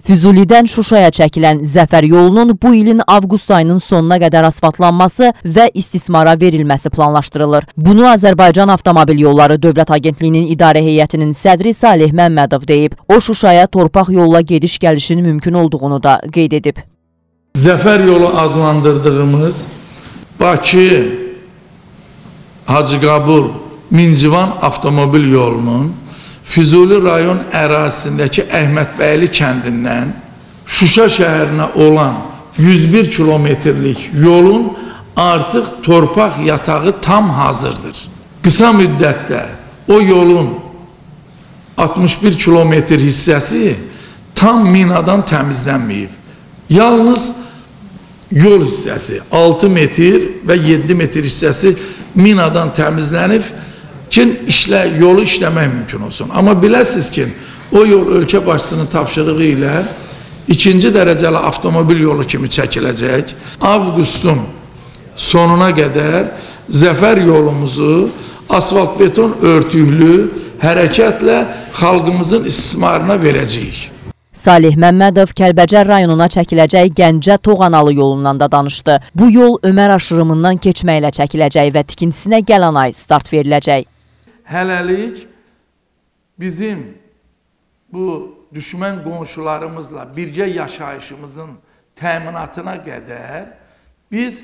Füzulidən Şuşaya çəkilən Zəfər yolunun bu ilin avqust ayının sonuna qədər asfaltlanması və istismara verilməsi planlaşdırılır. Bunu Azərbaycan Avtomobil Yolları Dövlət Agentliyinin İdarə Heyətinin sədri Salih Məmmədov deyib. O, Şuşaya torpaq yolla gediş-gəlişin mümkün olduğunu da qeyd edib. Zəfər yolu adlandırdığımız Bakı, Hacıqabul, Mincivan avtomobil yolunun Füzuli rayon ərazisindəki Əhmədbəyli kəndindən Şuşa şəhərinə olan 101 kilometrlik yolun artıq torpaq yatağı tam hazırdır. Qısa müddətdə o yolun 61 kilometr hissəsi tam minadan təmizlənməyib. Yalnız yol hissəsi 6 metr və 7 metr hissəsi minadan təmizlənib ki, yolu işləmək mümkün olsun. Amma biləsiniz ki, o yol ölkə başçısının tapşırığı ilə ikinci dərəcəli avtomobil yolu kimi çəkiləcək. Avqustun sonuna qədər Zəfər yolumuzu asfalt beton örtüklü hərəkətlə xalqımızın istismarına verəcəyik. Salih Məmmədov Kəlbəcər rayonuna çəkiləcək Gəncə-Toğanalı yolundan da danışdı. Bu yol Ömər aşırımından keçməklə çəkiləcək və tikintisinə gələn ay start veriləcək. Hələlik bizim bu düşmən qonşularımızla birgə yaşayışımızın təminatına qədər biz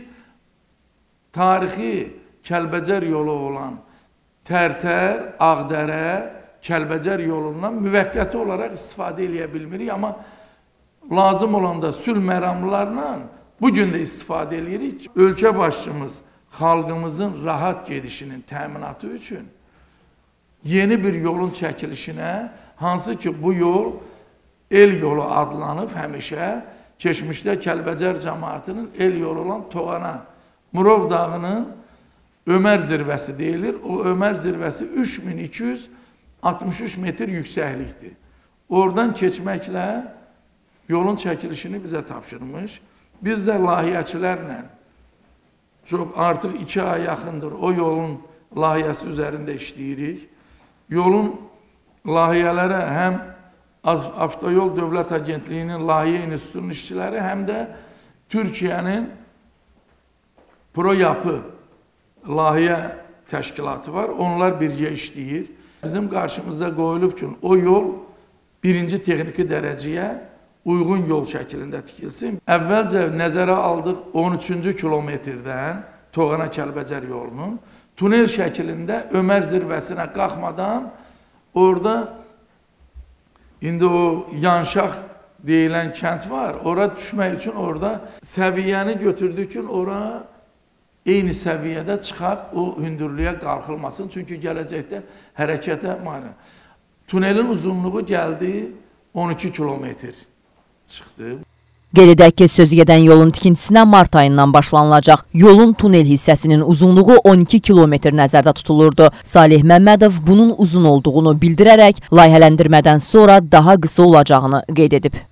tarixi Kəlbəcər yolu olan Tərtər, Ağdərə, Kəlbəcər yolundan müvəqqəti olaraq istifadə edə bilmirik, amma lazım olanda sülh məramlarla bugün də istifadə edirik. Ölkə başçımız xalqımızın rahat gedişinin təminatı üçün yeni bir yolun çəkilişinə, hansı ki bu yol el yolu adlanıb həmişə, keçmişdə Kəlbəcər cəmaatının el yolu olan Toğana, Murov dağının Ömər zirvəsi deyilir. O Ömər zirvəsi 3263 metr yüksəklikdir. Oradan keçməklə yolun çəkilişini bizə tapşırmış. Biz də layihəçilərlə çox artıq 2 ay yaxındır o yolun layihəsi üzərində işləyirik. Yolun layihələrə həm Avtoyol Dövlət Agentliyinin Layihə İnstitutunun işçiləri, həm də Türkiyənin ProYapı layihə təşkilatı var. Onlar birgə işləyir. Bizim qarşımızda qoyulub ki, o yol birinci texniki dərəcəyə uyğun yol şəklində tikilsin. Əvvəlcə nəzərə aldıq 13-cü kilometrdən Toğana Kəlbəcər yolunun tunel şəklində Ömər zirvəsinə qalxmadan orada indi o Yanşaq deyilən kənd var. Ora düşmək üçün orada səviyyəni götürdük ki, ora eyni səviyyədə çıxaq, o hündürlüyə qalxılmasın. Çünki gələcəkdə hərəkətə mane. Tunelin uzunluğu gəldi 12 kilometr çıxdı. Qeyd edək ki, sözügedən yolun tikintisinə mart ayından başlanılacaq. Yolun tunel hissəsinin uzunluğu 12 kilometr nəzərdə tutulurdu. Salih Məmmədov bunun uzun olduğunu bildirərək layihələndirmədən sonra daha qısa olacağını qeyd edib.